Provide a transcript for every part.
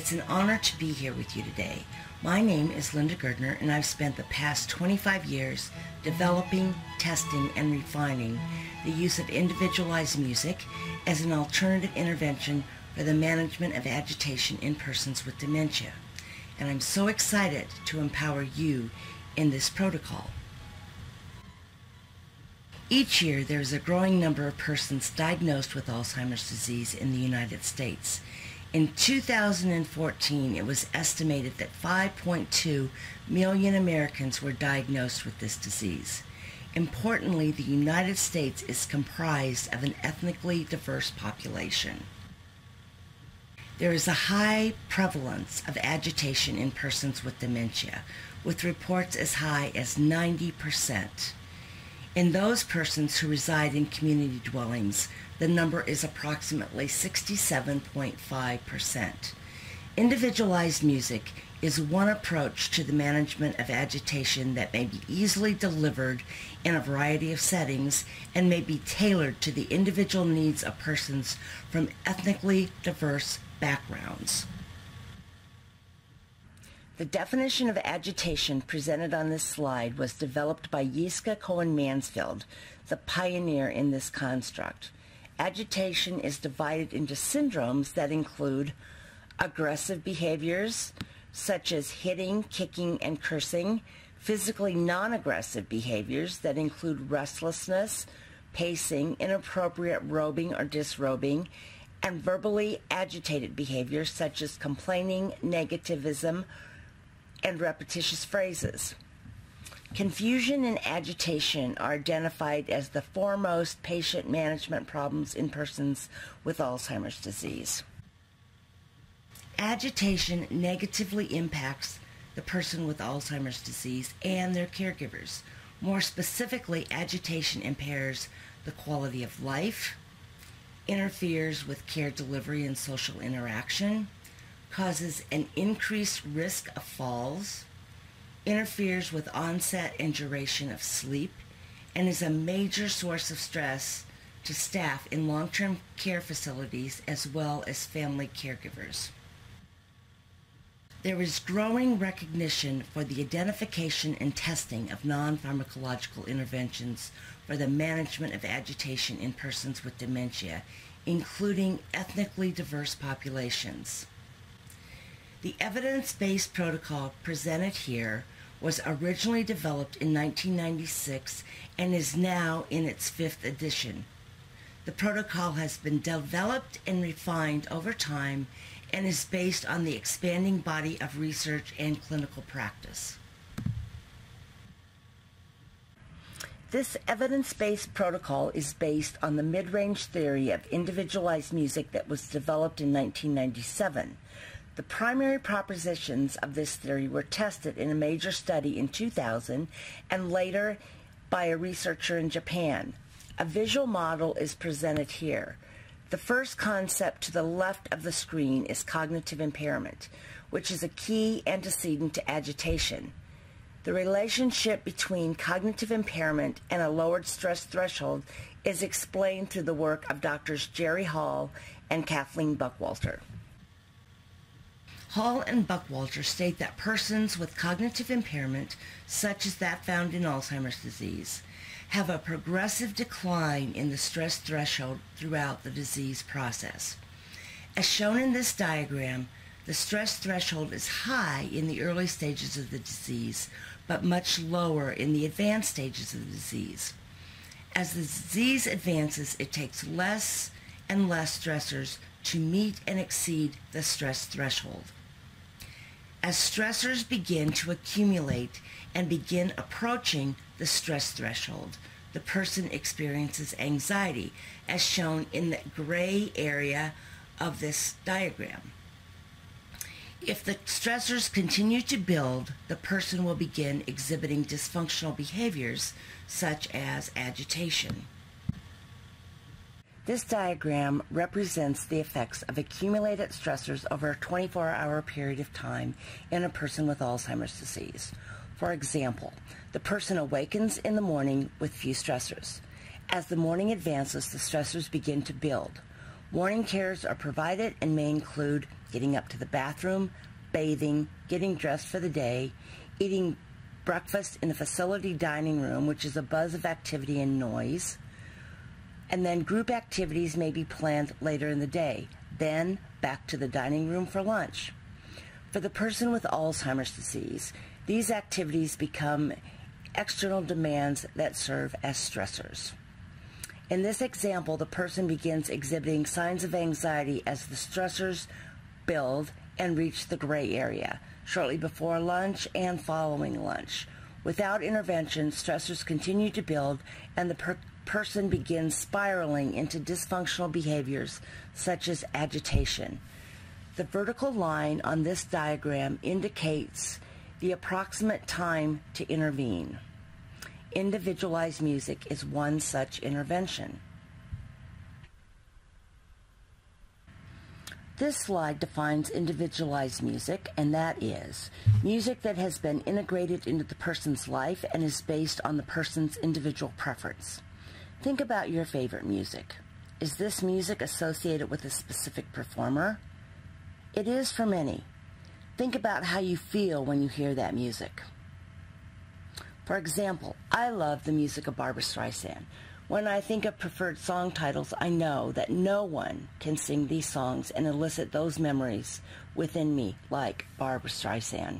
It's an honor to be here with you today. My name is Linda Gerdner, and I've spent the past 25 years developing, testing, and refining the use of individualized music as an alternative intervention for the management of agitation in persons with dementia. And I'm so excited to empower you in this protocol. Each year, there is a growing number of persons diagnosed with Alzheimer's disease in the United States. In 2014, it was estimated that 5.2 million Americans were diagnosed with this disease. Importantly, the United States is comprised of an ethnically diverse population. There is a high prevalence of agitation in persons with dementia, with reports as high as 90%. In those persons who reside in community dwellings, the number is approximately 67.5%. Individualized music is one approach to the management of agitation that may be easily delivered in a variety of settings and may be tailored to the individual needs of persons from ethnically diverse backgrounds. The definition of agitation presented on this slide was developed by Yiska Cohen-Mansfield, the pioneer in this construct. Agitation is divided into syndromes that include aggressive behaviors, such as hitting, kicking, and cursing, physically non-aggressive behaviors that include restlessness, pacing, inappropriate robing or disrobing, and verbally agitated behaviors such as complaining, negativism, and repetitious phrases. Confusion and agitation are identified as the foremost patient management problems in persons with Alzheimer's disease. Agitation negatively impacts the person with Alzheimer's disease and their caregivers. More specifically, agitation impairs the quality of life, interferes with care delivery and social interaction, causes an increased risk of falls, interferes with onset and duration of sleep, and is a major source of stress to staff in long-term care facilities as well as family caregivers. There is growing recognition for the identification and testing of non-pharmacological interventions for the management of agitation in persons with dementia, including ethnically diverse populations. The evidence-based protocol presented here was originally developed in 1996 and is now in its 5th edition. The protocol has been developed and refined over time and is based on the expanding body of research and clinical practice. This evidence-based protocol is based on the mid-range theory of individualized music that was developed in 1997. The primary propositions of this theory were tested in a major study in 2000 and later by a researcher in Japan. A visual model is presented here. The first concept to the left of the screen is cognitive impairment, which is a key antecedent to agitation. The relationship between cognitive impairment and a lowered stress threshold is explained through the work of Drs. Jerry Hall and Kathleen Buckwalter. Hall and Buckwalter state that persons with cognitive impairment, such as that found in Alzheimer's disease, have a progressive decline in the stress threshold throughout the disease process. As shown in this diagram, the stress threshold is high in the early stages of the disease, but much lower in the advanced stages of the disease. As the disease advances, it takes less and less stressors to meet and exceed the stress threshold. As stressors begin to accumulate and begin approaching the stress threshold, the person experiences anxiety, as shown in the gray area of this diagram. If the stressors continue to build, the person will begin exhibiting dysfunctional behaviors such as agitation. This diagram represents the effects of accumulated stressors over a 24-hour period of time in a person with Alzheimer's disease. For example, the person awakens in the morning with few stressors. As the morning advances, the stressors begin to build. Morning cares are provided and may include getting up to the bathroom, bathing, getting dressed for the day, eating breakfast in the facility dining room, which is a buzz of activity and noise, and then group activities may be planned later in the day, then back to the dining room for lunch. For the person with Alzheimer's disease, these activities become external demands that serve as stressors. In this example, the person begins exhibiting signs of anxiety as the stressors build and reach the gray area, shortly before lunch and following lunch. Without intervention, stressors continue to build and the person begins spiraling into dysfunctional behaviors such as agitation. The vertical line on this diagram indicates the approximate time to intervene. Individualized music is one such intervention. This slide defines individualized music, and that is music that has been integrated into the person's life and is based on the person's individual preference. Think about your favorite music. Is this music associated with a specific performer? It is for many. Think about how you feel when you hear that music. For example, I love the music of Barbra Streisand. When I think of preferred song titles, I know that no one can sing these songs and elicit those memories within me like Barbra Streisand.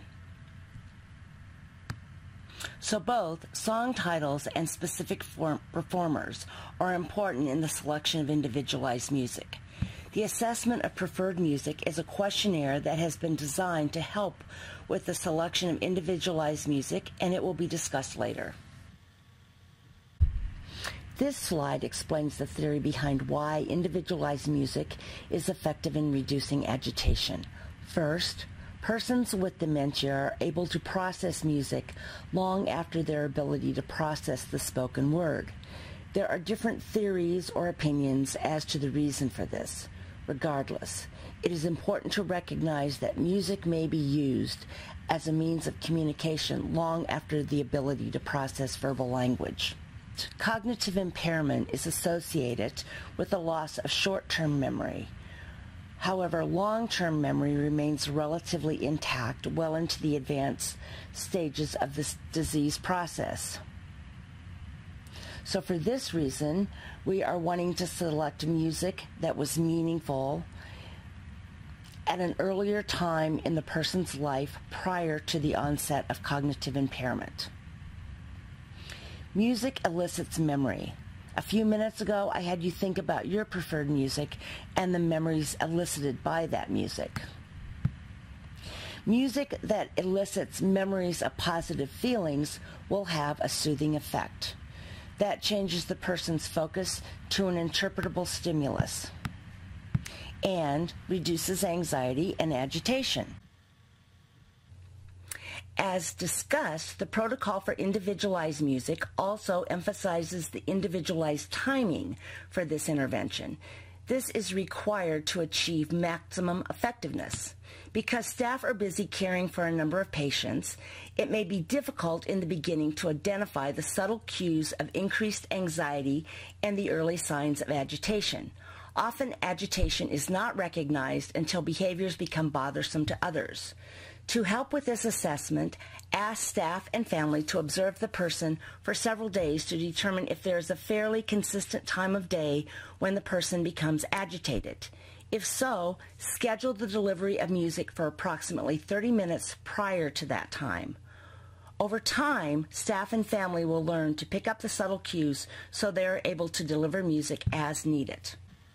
So both song titles and specific performers are important in the selection of individualized music. The assessment of preferred music is a questionnaire that has been designed to help with the selection of individualized music, and it will be discussed later. This slide explains the theory behind why individualized music is effective in reducing agitation. First, persons with dementia are able to process music long after their ability to process the spoken word. There are different theories or opinions as to the reason for this. Regardless, it is important to recognize that music may be used as a means of communication long after the ability to process verbal language. Cognitive impairment is associated with the loss of short-term memory. However, long-term memory remains relatively intact well into the advanced stages of this disease process. So for this reason, we are wanting to select music that was meaningful at an earlier time in the person's life prior to the onset of cognitive impairment. Music elicits memory. A few minutes ago, I had you think about your preferred music and the memories elicited by that music. Music that elicits memories of positive feelings will have a soothing effect. That changes the person's focus to an interpretable stimulus and reduces anxiety and agitation. As discussed, the protocol for individualized music also emphasizes the individualized timing for this intervention. This is required to achieve maximum effectiveness. Because staff are busy caring for a number of patients, it may be difficult in the beginning to identify the subtle cues of increased anxiety and the early signs of agitation. Often agitation is not recognized until behaviors become bothersome to others. To help with this assessment, ask staff and family to observe the person for several days to determine if there is a fairly consistent time of day when the person becomes agitated. If so, schedule the delivery of music for approximately 30 minutes prior to that time. Over time, staff and family will learn to pick up the subtle cues so they are able to deliver music as needed.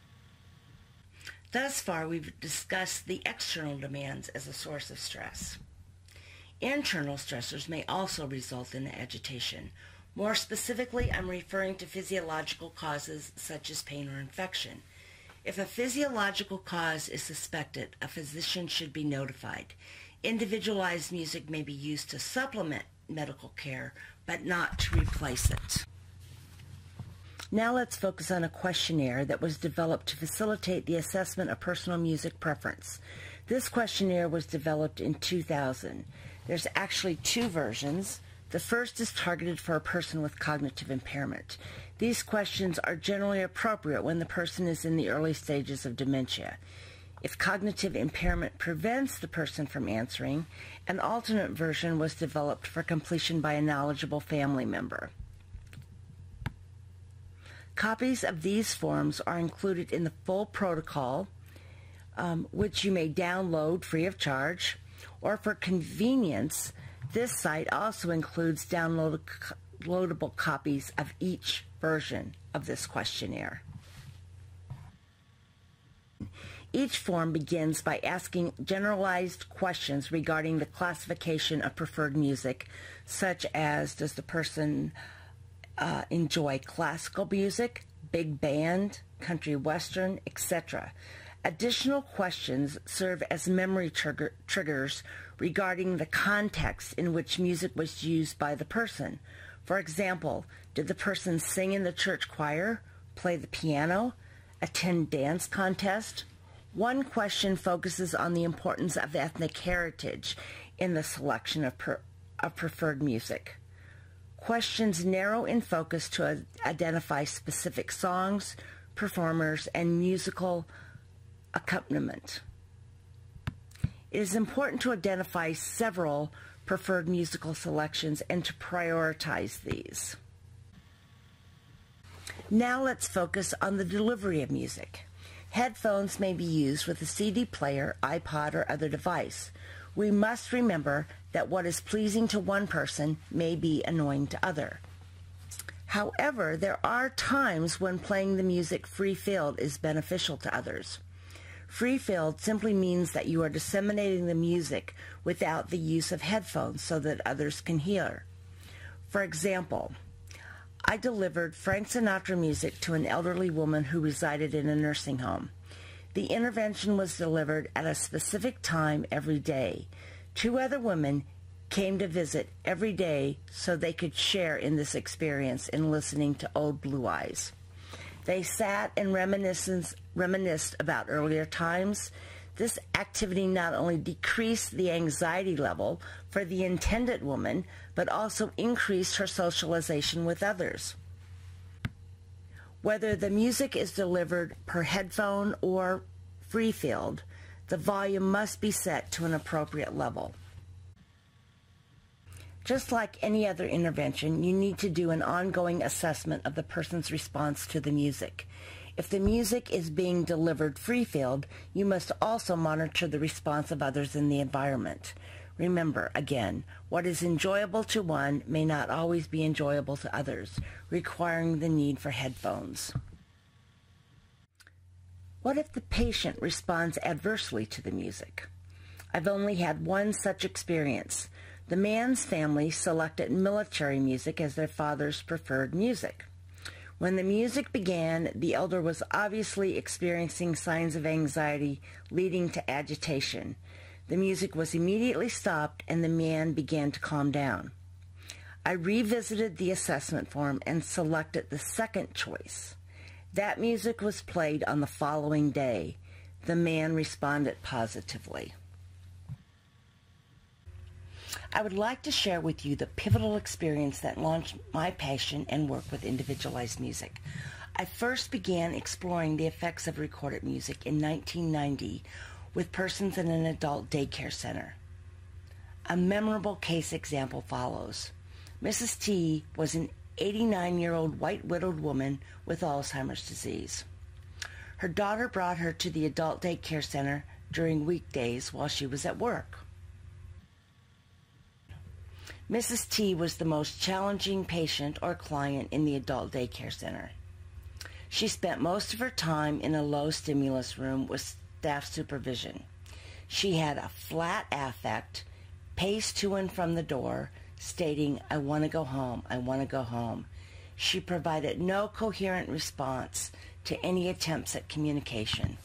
Thus far, we've discussed the external demands as a source of stress. Internal stressors may also result in agitation. More specifically, I'm referring to physiological causes such as pain or infection. If a physiological cause is suspected, a physician should be notified. Individualized music may be used to supplement medical care, but not to replace it. Now let's focus on a questionnaire that was developed to facilitate the assessment of personal music preference. This questionnaire was developed in 2000. There's actually two versions. The The first is targeted for a person with cognitive impairment. These questions are generally appropriate when the person is in the early stages of dementia. If cognitive impairment prevents the person from answering, an alternate version was developed for completion by a knowledgeable family member. Copies of these forms are included in the full protocol, which you may download free of charge, or for convenience, this site also includes downloadable copies of each version of this questionnaire. Each form begins by asking generalized questions regarding the classification of preferred music, such as, does the person enjoy classical music, big band, country western, etc. Additional questions serve as memory triggers regarding the context in which music was used by the person. For example, did the person sing in the church choir, play the piano, attend dance contest? One question focuses on the importance of ethnic heritage in the selection of preferred music. Questions narrow in focus to identify specific songs, performers, and musical accompaniment. It is important to identify several preferred musical selections and to prioritize these. Now let's focus on the delivery of music. Headphones may be used with a CD player, iPod, or other device. We must remember that what is pleasing to one person may be annoying to others. However, there are times when playing the music free-field is beneficial to others. Free-field simply means that you are disseminating the music without the use of headphones so that others can hear. For example, I delivered Frank Sinatra music to an elderly woman who resided in a nursing home. The intervention was delivered at a specific time every day. 2 other women came to visit every day so they could share in this experience in listening to Old Blue Eyes. They sat and reminisced about earlier times. This activity not only decreased the anxiety level for the intended woman, but also increased her socialization with others. Whether the music is delivered per headphone or free-field, the volume must be set to an appropriate level. Just like any other intervention, you need to do an ongoing assessment of the person's response to the music. If the music is being delivered free-field, you must also monitor the response of others in the environment. Remember, again, what is enjoyable to one may not always be enjoyable to others, requiring the need for headphones. What if the patient responds adversely to the music? I've only had one such experience. The man's family selected military music as their father's preferred music. When the music began, the elder was obviously experiencing signs of anxiety leading to agitation. The music was immediately stopped and the man began to calm down. I revisited the assessment form and selected the second choice. That music was played on the following day. The man responded positively. I would like to share with you the pivotal experience that launched my passion and work with individualized music. I first began exploring the effects of recorded music in 1990 with persons in an adult daycare center. A memorable case example follows. Mrs. T was an 89-year-old white widowed woman with Alzheimer's disease. Her daughter brought her to the adult daycare center during weekdays while she was at work. Mrs. T was the most challenging patient or client in the adult daycare center. She spent most of her time in a low-stimulus room with staff supervision. She had a flat affect, paced to and from the door, stating, "I want to go home, I want to go home." She provided no coherent response to any attempts at communication.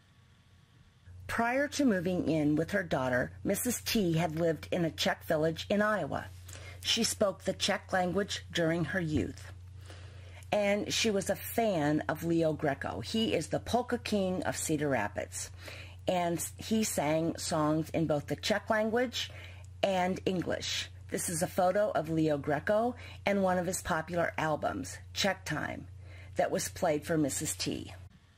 Prior to moving in with her daughter, Mrs. T had lived in a Czech village in Iowa. She spoke the Czech language during her youth. And she was a fan of Leo Greco. He is the polka king of Cedar Rapids. And he sang songs in both the Czech language and English. This is a photo of Leo Greco and one of his popular albums, Check Time, that was played for Mrs. T.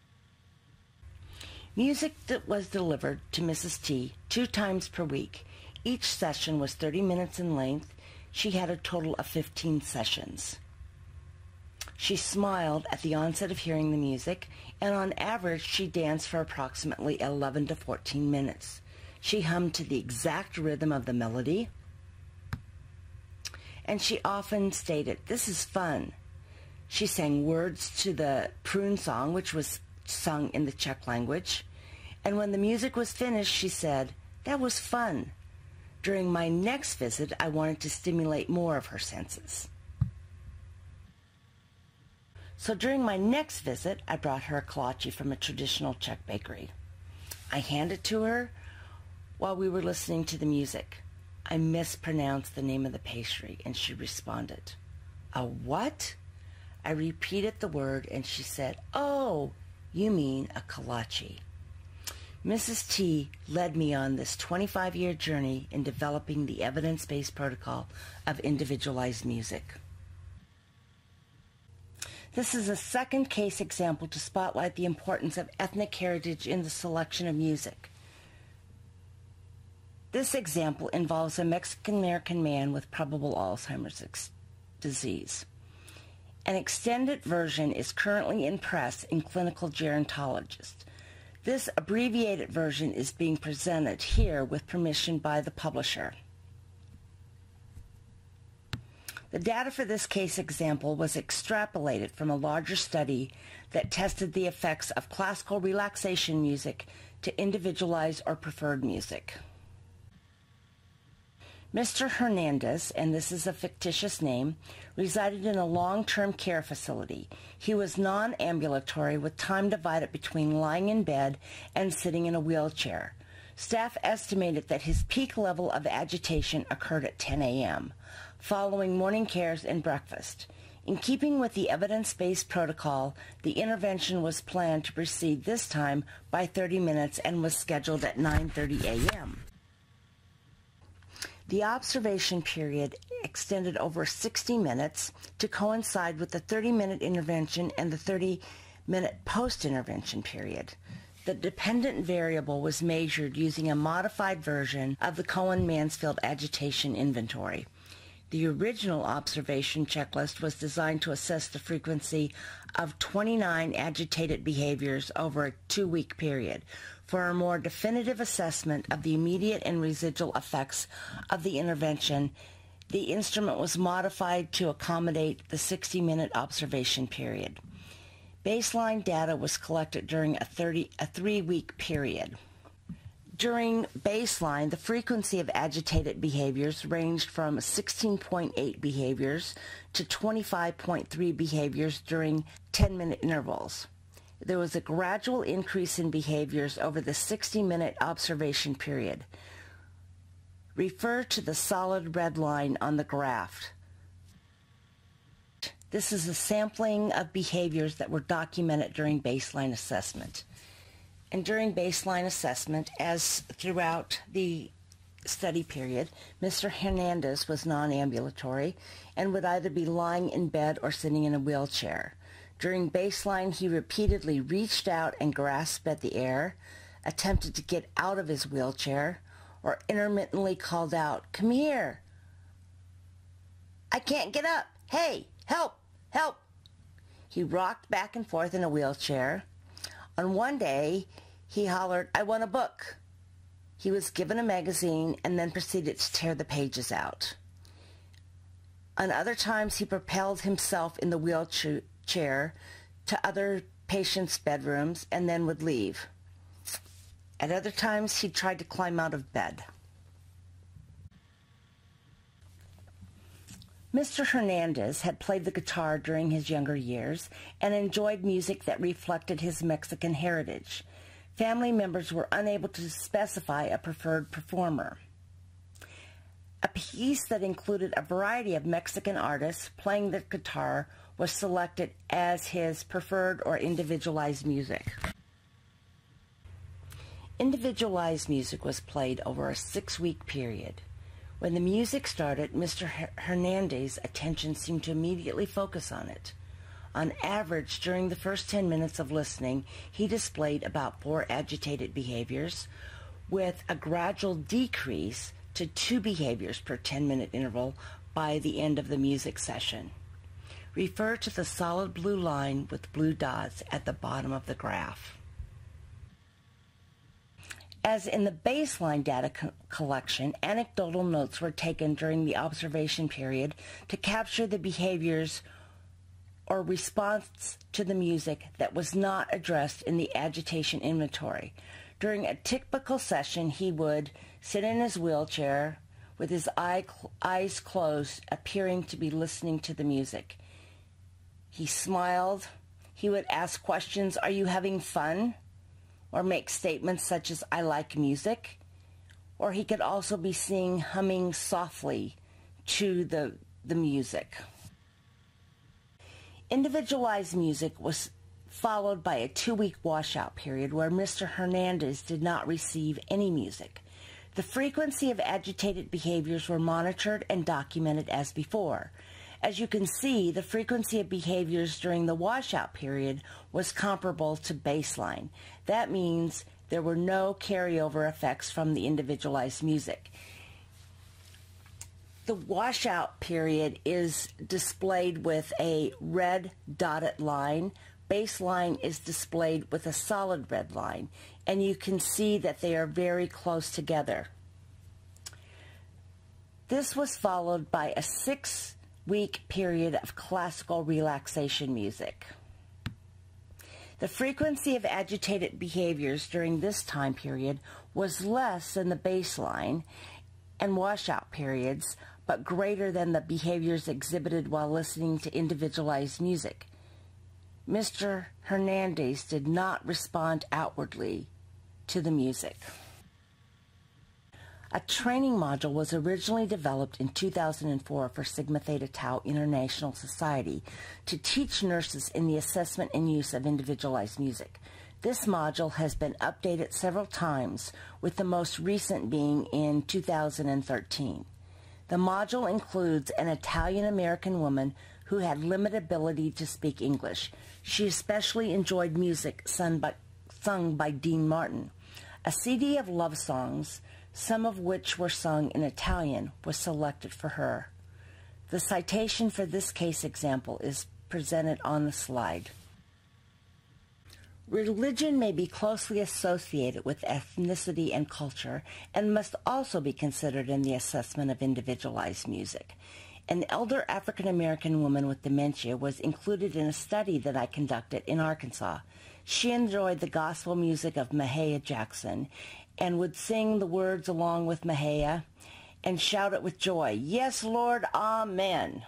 Music that was delivered to Mrs. T 2 times per week. Each session was 30 minutes in length. She had a total of 15 sessions. She smiled at the onset of hearing the music, and on average she danced for approximately 11 to 14 minutes. She hummed to the exact rhythm of the melody, and she often stated, "This is fun." She sang words to the prune song, which was sung in the Czech language, and when the music was finished, she said, "That was fun. During my next visit, I wanted to stimulate more of her senses. So during my next visit, I brought her a kolache from a traditional Czech bakery. I handed it to her while we were listening to the music. I mispronounced the name of the pastry, and she responded, "A what?" I repeated the word, and she said, "Oh, you mean a kolache." Mrs. T led me on this 25-year journey in developing the evidence-based protocol of individualized music. This is a second case example to spotlight the importance of ethnic heritage in the selection of music. This example involves a Mexican-American man with probable Alzheimer's disease. An extended version is currently in press in Clinical Gerontologist. This abbreviated version is being presented here with permission by the publisher. The data for this case example was extrapolated from a larger study that tested the effects of classical relaxation music to individualized or preferred music. Mr. Hernandez, and this is a fictitious name, resided in a long-term care facility. He was non-ambulatory with time divided between lying in bed and sitting in a wheelchair. Staff estimated that his peak level of agitation occurred at 10 a.m., following morning cares and breakfast. In keeping with the evidence-based protocol, the intervention was planned to proceed this time by 30 minutes and was scheduled at 9:30 a.m. The observation period extended over 60 minutes to coincide with the 30-minute intervention and the 30-minute post-intervention period. The dependent variable was measured using a modified version of the Cohen-Mansfield Agitation Inventory. The original observation checklist was designed to assess the frequency of 29 agitated behaviors over a 2-week period. For a more definitive assessment of the immediate and residual effects of the intervention, the instrument was modified to accommodate the 60-minute observation period. Baseline data was collected during a 3-week period. During baseline, the frequency of agitated behaviors ranged from 16.8 behaviors to 25.3 behaviors during 10-minute intervals. There was a gradual increase in behaviors over the 60-minute observation period. Refer to the solid red line on the graph. This is a sampling of behaviors that were documented during baseline assessment. And during baseline assessment, as throughout the study period, Mr. Hernandez was non-ambulatory and would either be lying in bed or sitting in a wheelchair. During baseline, he repeatedly reached out and grasped at the air, attempted to get out of his wheelchair, or intermittently called out, "Come here! I can't get up! Hey, help! Help!" He rocked back and forth in a wheelchair. On one day, he hollered, "I want a book." He was given a magazine and then proceeded to tear the pages out. On other times, he propelled himself in the wheelchair to other patients' bedrooms and then would leave. At other times, he tried to climb out of bed. Mr. Hernandez had played the guitar during his younger years and enjoyed music that reflected his Mexican heritage. Family members were unable to specify a preferred performer. A piece that included a variety of Mexican artists playing the guitar was selected as his preferred or individualized music. Individualized music was played over a 6-week period. When the music started, Mr. Hernandez's attention seemed to immediately focus on it. On average, during the first 10 minutes of listening, he displayed about 4 agitated behaviors, with a gradual decrease to 2 behaviors per 10-minute interval by the end of the music session. Refer to the solid blue line with blue dots at the bottom of the graph. As in the baseline data collection, anecdotal notes were taken during the observation period to capture the behaviors or response to the music that was not addressed in the agitation inventory. During a typical session, he would sit in his wheelchair with his eyes closed, appearing to be listening to the music. He smiled. He would ask questions, "Are you having fun?" or make statements such as, "I like music." Or he could also be seen humming softly to the music. Individualized music was followed by a 2-week washout period where Mr. Hernandez did not receive any music. The frequency of agitated behaviors were monitored and documented as before. As you can see, the frequency of behaviors during the washout period was comparable to baseline. That means there were no carryover effects from the individualized music. The washout period is displayed with a red dotted line. Baseline is displayed with a solid red line, and you can see that they are very close together. This was followed by a 6-week period of classical relaxation music. The frequency of agitated behaviors during this time period was less than the baseline and washout periods, but greater than the behaviors exhibited while listening to individualized music. Mr. Hernandez did not respond outwardly to the music. A training module was originally developed in 2004 for Sigma Theta Tau International Society to teach nurses in the assessment and use of individualized music. This module has been updated several times, with the most recent being in 2013. The module includes an Italian-American woman who had limited ability to speak English. She especially enjoyed music sung by Dean Martin. A CD of love songs, some of which were sung in Italian, was selected for her. The citation for this case example is presented on the slide. Religion may be closely associated with ethnicity and culture and must also be considered in the assessment of individualized music. An elder African American woman with dementia was included in a study that I conducted in Arkansas. She enjoyed the gospel music of Mahalia Jackson and would sing the words along with Mahalia and shout it with joy, "Yes, Lord, Amen."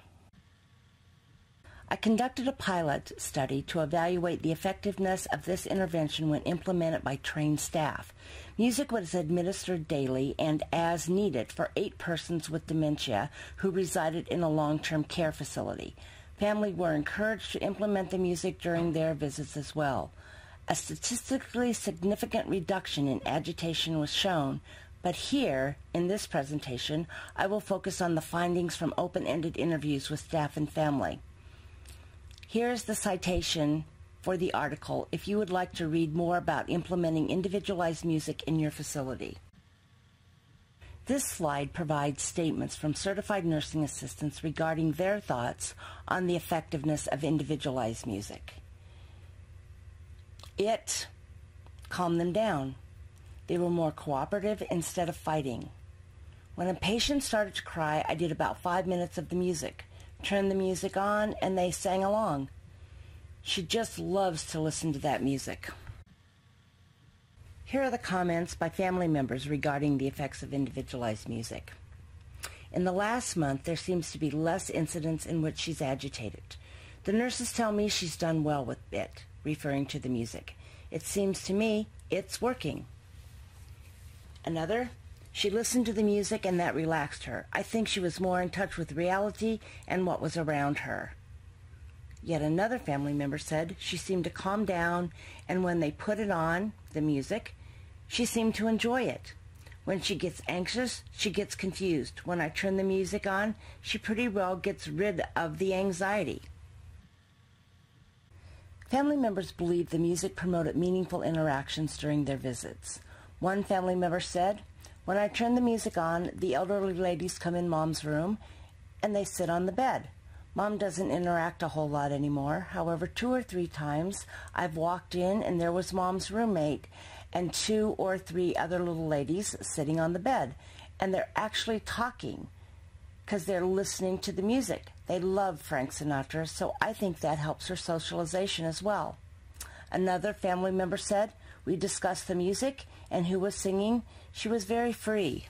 I conducted a pilot study to evaluate the effectiveness of this intervention when implemented by trained staff. Music was administered daily and as needed for 8 persons with dementia who resided in a long-term care facility. Families were encouraged to implement the music during their visits as well. A statistically significant reduction in agitation was shown, but here, in this presentation, I will focus on the findings from open-ended interviews with staff and family. Here is the citation for the article if you would like to read more about implementing individualized music in your facility. This slide provides statements from certified nursing assistants regarding their thoughts on the effectiveness of individualized music. It calmed them down. They were more cooperative instead of fighting. When a patient started to cry, I did about 5 minutes of the music. Turned the music on and they sang along. She just loves to listen to that music. Here are the comments by family members regarding the effects of individualized music. In the last month, there seems to be less incidents in which she's agitated. The nurses tell me she's done well with it, referring to the music. It seems to me it's working. Another, she listened to the music and that relaxed her. I think she was more in touch with reality and what was around her. Yet another family member said she seemed to calm down, and when they put it on, the music, she seemed to enjoy it. When she gets anxious, she gets confused. When I turn the music on, she pretty well gets rid of the anxiety. Family members believe the music promoted meaningful interactions during their visits. One family member said, "When I turn the music on, the elderly ladies come in Mom's room and they sit on the bed. Mom doesn't interact a whole lot anymore. However, 2 or 3 times I've walked in and there was Mom's roommate and 2 or 3 other little ladies sitting on the bed, and they're actually talking because they're listening to the music. They love Frank Sinatra, so I think that helps her socialization as well." Another family member said, "We discussed the music and who was singing. She was very free."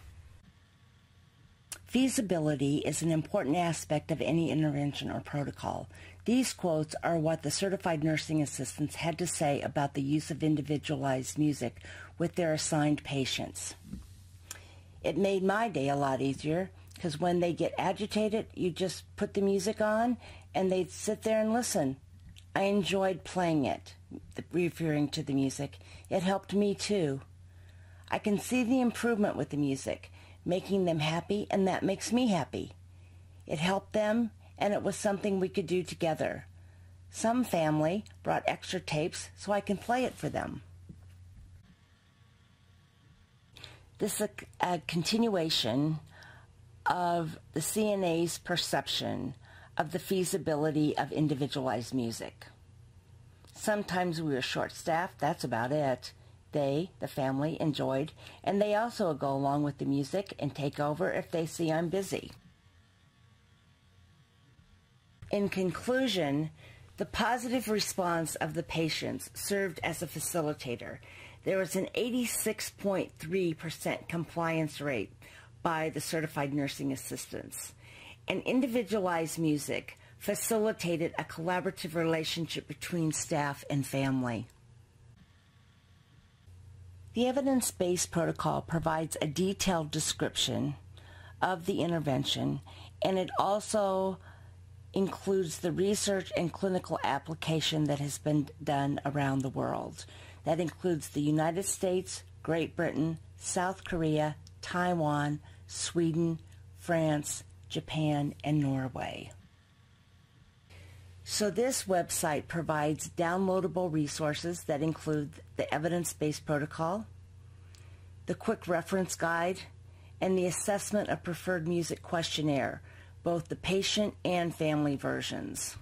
Feasibility is an important aspect of any intervention or protocol. These quotes are what the certified nursing assistants had to say about the use of individualized music with their assigned patients. It made my day a lot easier because when they get agitated, you just put the music on and they'd sit there and listen. I enjoyed playing it, referring to the music. It helped me too. I can see the improvement with the music, making them happy, and that makes me happy. It helped them, and it was something we could do together. Some family brought extra tapes so I can play it for them. This is a continuation of the CNA's perception of the feasibility of individualized music. Sometimes we were short-staffed, that's about it. They, the family, enjoyed, and they also go along with the music and take over if they see I'm busy. In conclusion, the positive response of the patients served as a facilitator. There was an 86.3% compliance rate by the certified nursing assistants. And individualized music facilitated a collaborative relationship between staff and family. The evidence-based protocol provides a detailed description of the intervention, and it also includes the research and clinical application that has been done around the world. That includes the United States, Great Britain, South Korea, Taiwan, Sweden, France, Japan, and Norway. So this website provides downloadable resources that include the evidence-based protocol, the quick reference guide, and the assessment of preferred music questionnaire, both the patient and family versions.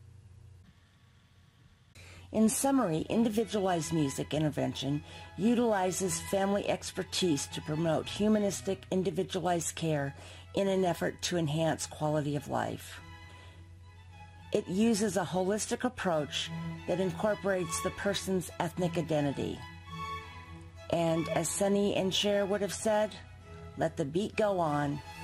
In summary, individualized music intervention utilizes family expertise to promote humanistic, individualized care in an effort to enhance quality of life. It uses a holistic approach that incorporates the person's ethnic identity. And as Sonny and Cher would have said, let the beat go on.